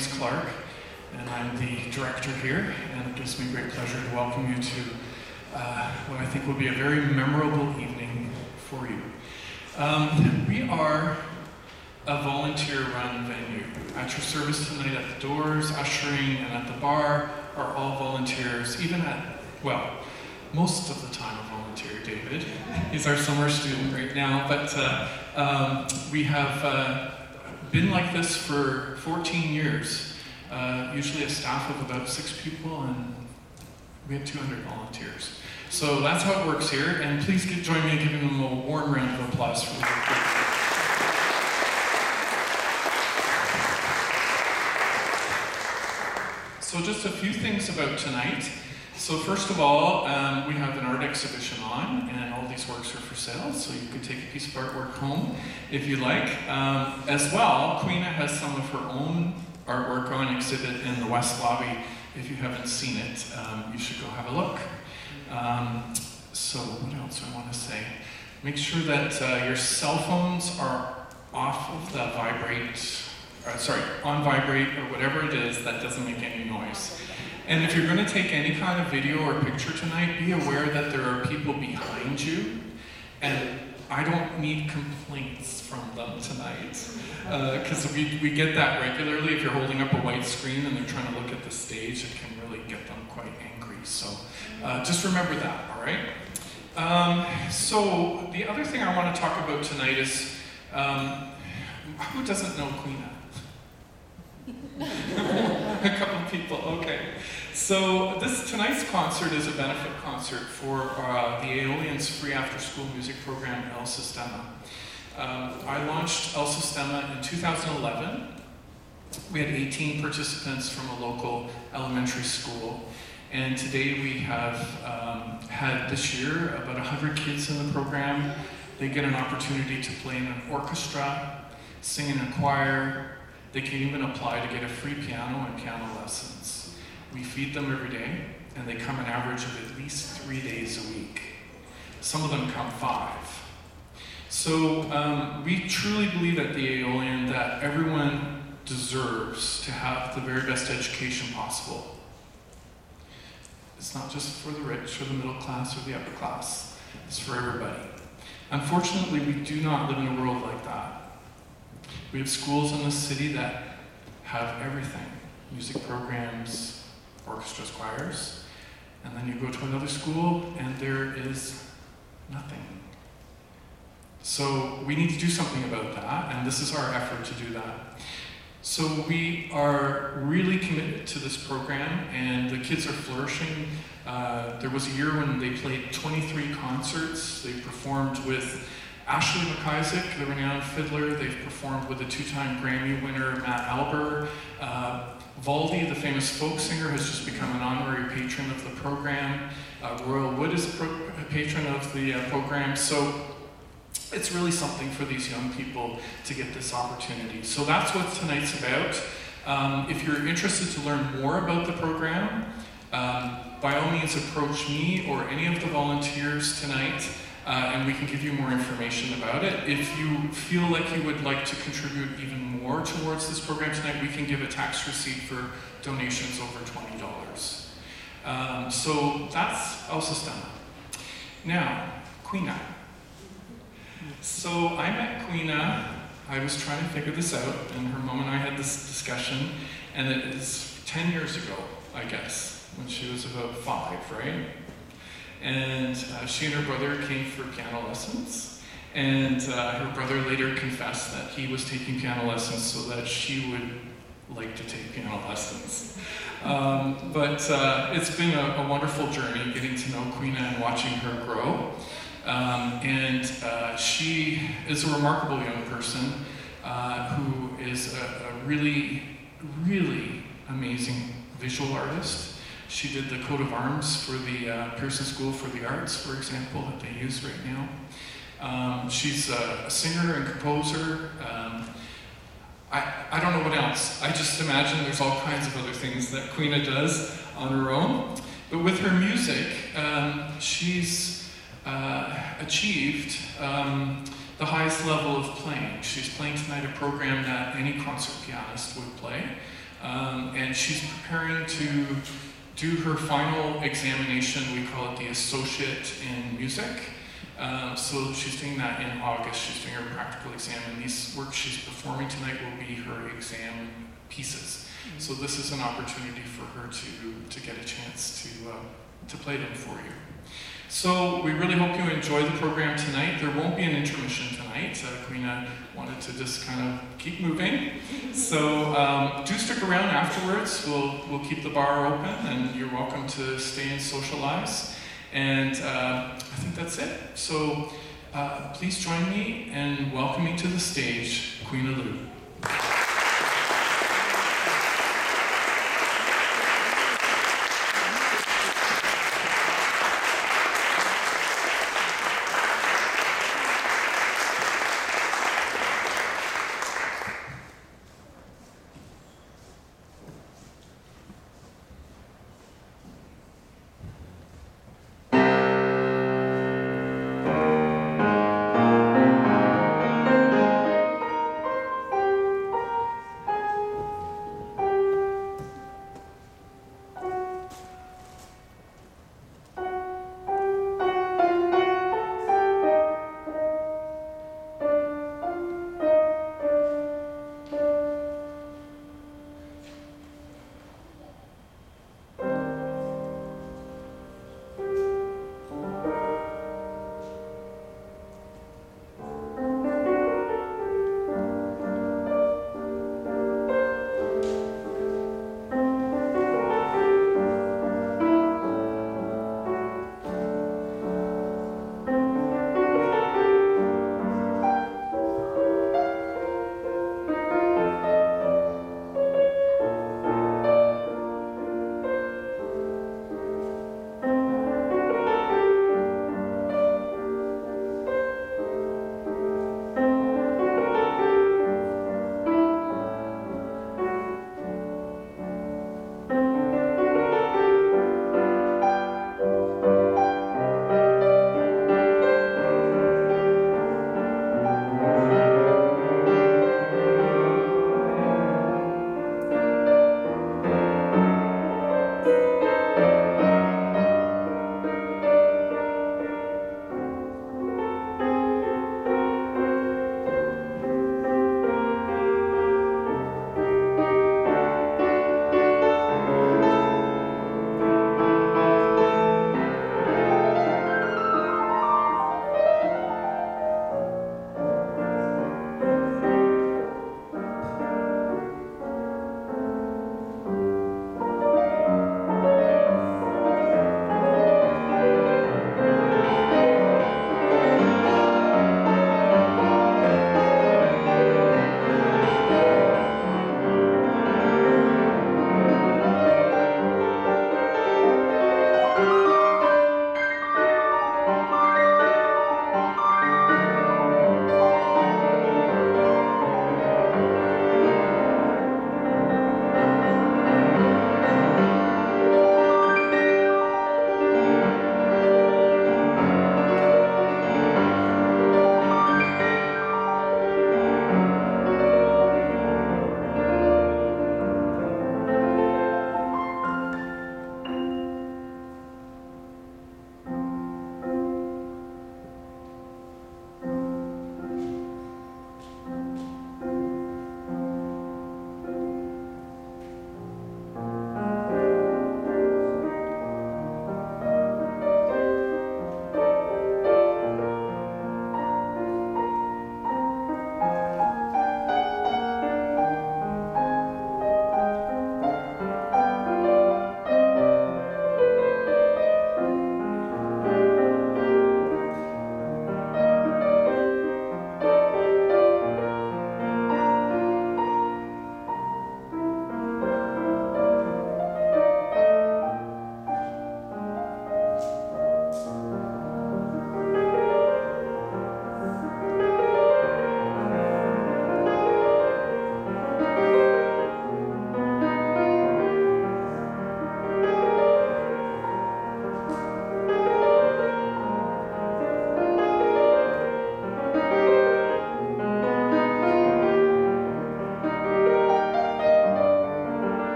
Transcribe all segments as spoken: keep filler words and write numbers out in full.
is Clark, and I'm the director here, and it gives me great pleasure to welcome you to uh, what I think will be a very memorable evening for you. Um, we are a volunteer-run venue. At your service tonight, at the doors, ushering, and at the bar are all volunteers, even at, well, most of the time a volunteer, David. He's our summer student right now, but uh, um, we have uh, been like this for fourteen years. Uh, usually a staff of about six people, and we have two hundred volunteers. So that's how it works here, and please get, join me in giving them a warm round of applause for the work. So just a few things about tonight. So first of all, um, we have an art exhibition on, and all these works are for sale, so you could take a piece of artwork home if you like. Um, as well, Queena has some of her own artwork on exhibit in the West Lobby. If you haven't seen it, um, you should go have a look. Um, so what else do I want to say? Make sure that uh, your cell phones are off of the vibrate, or, sorry, on vibrate or whatever it is that doesn't make any noise. And if you're going to take any kind of video or picture tonight, be aware that there are people behind you, and I don't need complaints from them tonight, because uh, we, we get that regularly. If you're holding up a white screen and they're trying to look at the stage, it can really get them quite angry. So uh, just remember that, all right? Um, so the other thing I want to talk about tonight is, um, who doesn't know Queena? A couple of people, okay. So this tonight's concert is a benefit concert for uh, the Aeolian's free after-school music program, El Sistema. Um, I launched El Sistema in two thousand eleven. We had eighteen participants from a local elementary school, and today we have um, had this year about one hundred kids in the program. They get an opportunity to play in an orchestra, sing in a choir. They can even apply to get a free piano and piano lessons. We feed them every day, and they come an average of at least three days a week. Some of them come five. So um, we truly believe at the Aeolian that everyone deserves to have the very best education possible. It's not just for the rich or the middle class or the upper class. It's for everybody. Unfortunately, we do not live in a world like that. We have schools in the city that have everything. Music programs, orchestras, choirs. And then you go to another school and there is nothing. So we need to do something about that, and this is our effort to do that. So we are really committed to this program, and the kids are flourishing. Uh, there was a year when they played twenty-three concerts. They performed with Ashley McIsaac, the renowned fiddler. They've performed with a two-time Grammy winner, Matt Alber. Uh, Valdi, the famous folk singer, has just become an honorary patron of the program. Uh, Royal Wood is a, pro a patron of the uh, program. So it's really something for these young people to get this opportunity. So that's what tonight's about. Um, if you're interested to learn more about the program, um, by all means approach me or any of the volunteers tonight. Uh, and we can give you more information about it. If you feel like you would like to contribute even more towards this program tonight, we can give a tax receipt for donations over twenty dollars. Um, so that's El Sistema. Now, Queena. So I met Queena, I was trying to figure this out, and her mom and I had this discussion, and it is ten years ago, I guess, when she was about five, right? And uh, she and her brother came for piano lessons, and uh, her brother later confessed that he was taking piano lessons so that she would like to take piano lessons. Um, but uh, it's been a, a wonderful journey getting to know Queena and watching her grow. Um, and uh, she is a remarkable young person uh, who is a, a really, really amazing visual artist. She did the coat of arms for the uh, Pearson School for the Arts, for example, that they use right now. Um, she's a, a singer and composer. Um, I, I don't know what else. I just imagine there's all kinds of other things that Queena does on her own. But with her music, um, she's uh, achieved um, the highest level of playing. She's playing tonight a program that any concert pianist would play. Um, and she's preparing to do her final examination. We call it the Associate in Music. Um, so she's doing that in August. She's doing her practical exam, and these works she's performing tonight will be her exam pieces. Mm-hmm. So this is an opportunity for her to, to get a chance to, uh, to play them for you. So we really hope you enjoy the program tonight. There won't be an intermission tonight. Uh, Queena wanted to just kind of keep moving. So um, do stick around afterwards. We'll, we'll keep the bar open, and you're welcome to stay and socialize. And uh, I think that's it. So uh, please join me and welcome me to the stage, Queena Lu.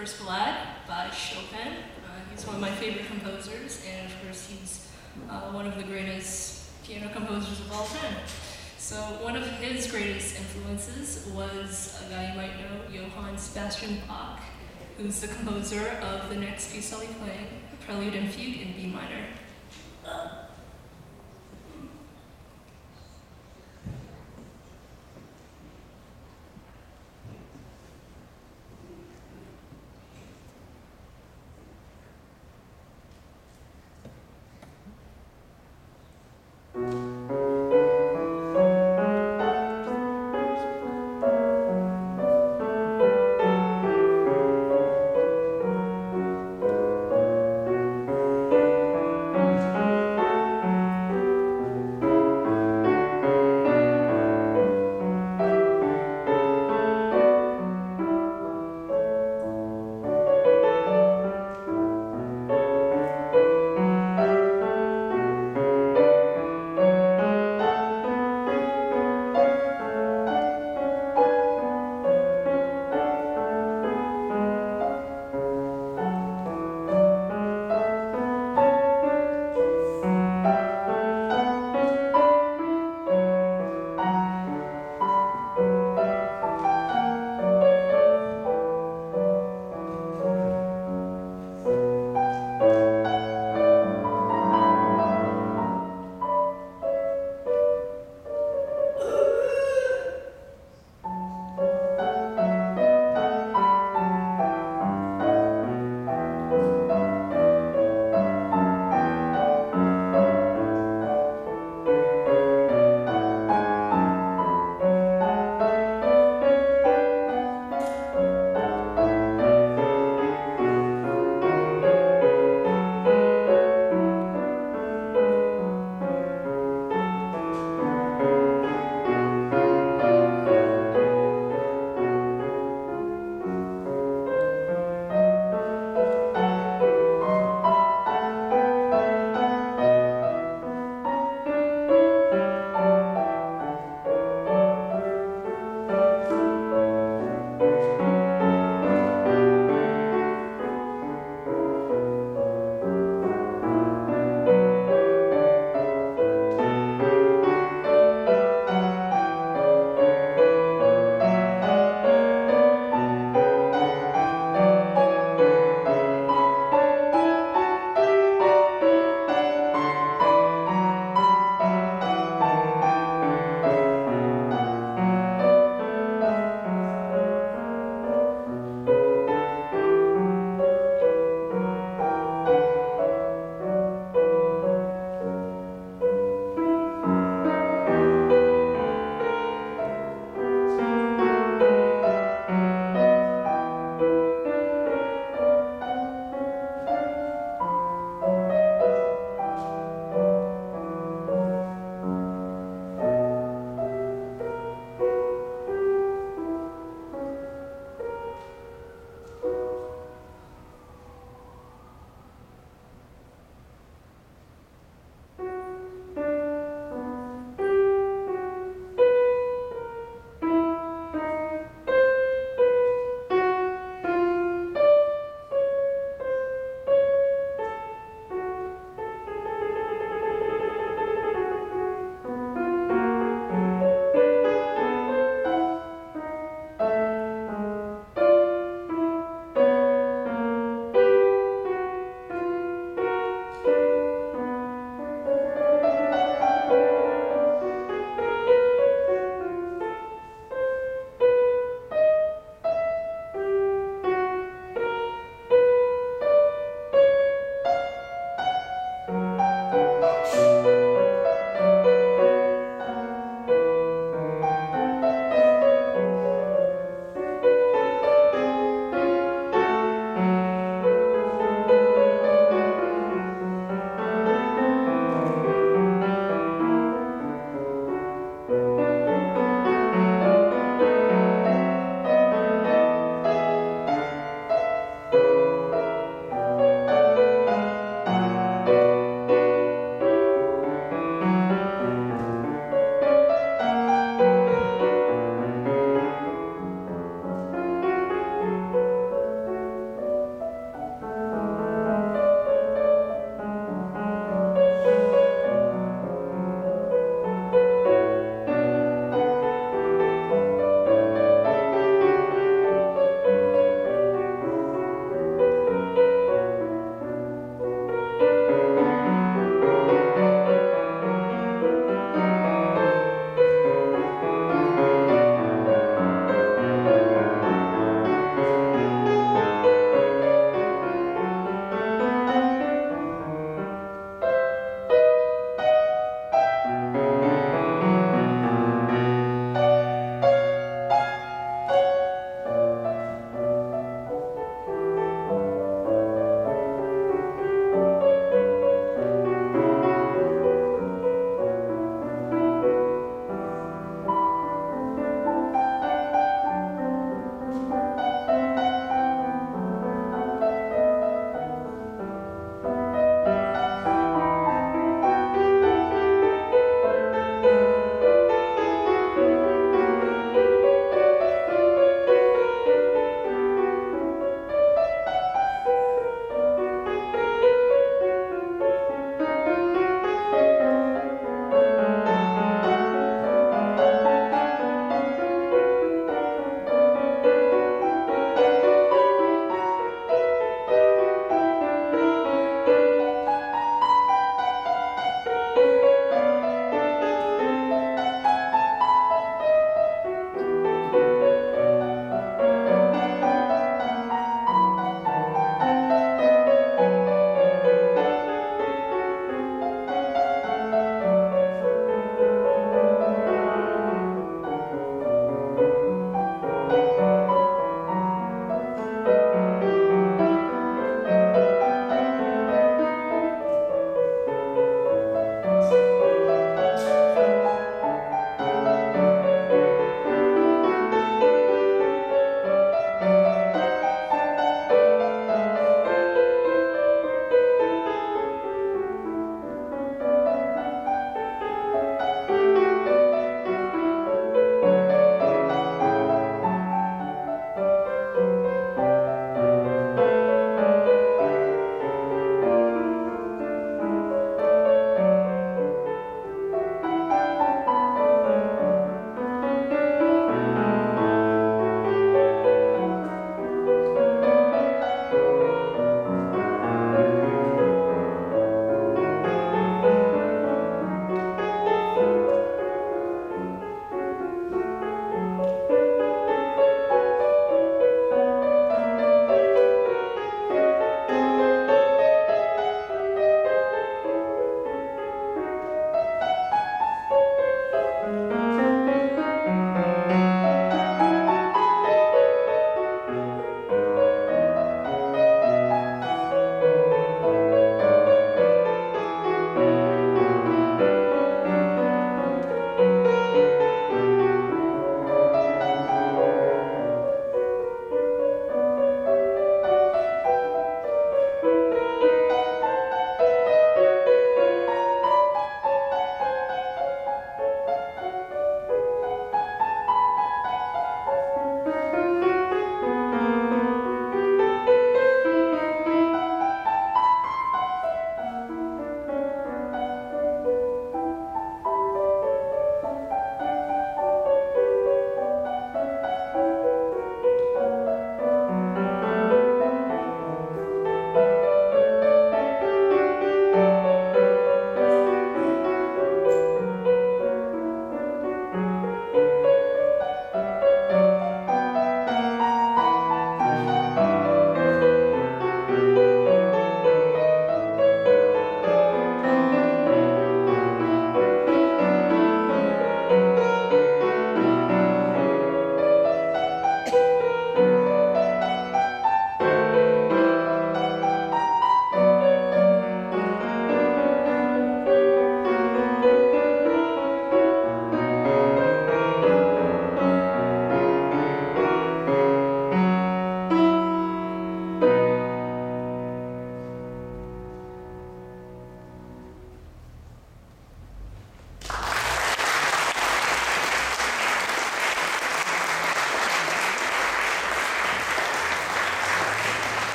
First Ballade by Chopin. Uh, he's one of my favorite composers, and of course he's uh, one of the greatest piano composers of all time. So one of his greatest influences was a guy you might know, Johann Sebastian Bach, who's the composer of the next piece I'll be playing, Prelude and Fugue in B minor.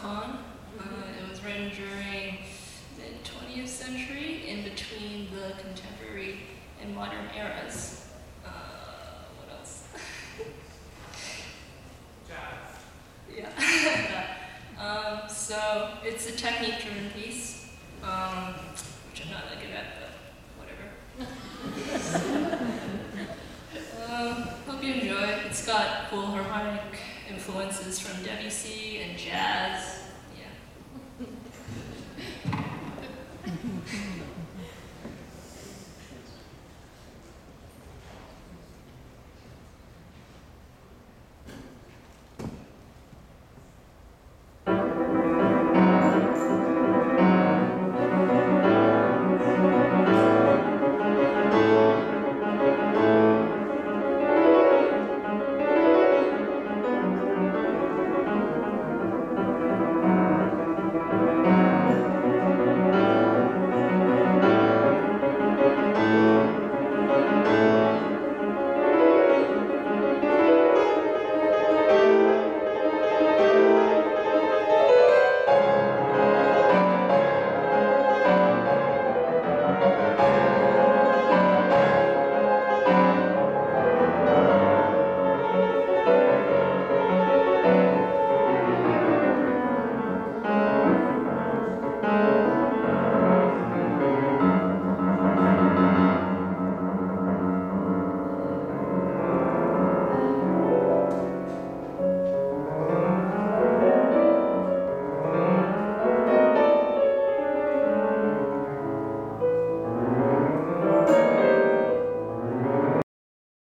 cancan. Uh, it was written during the twentieth century, in between the contemporary and modern eras. Uh, what else? Jazz. Yeah. um, so it's a technique-driven piece, um, which I'm not that good at, but whatever. um, hope you enjoy. It's got cool harmonic influences from Debussy and jazz.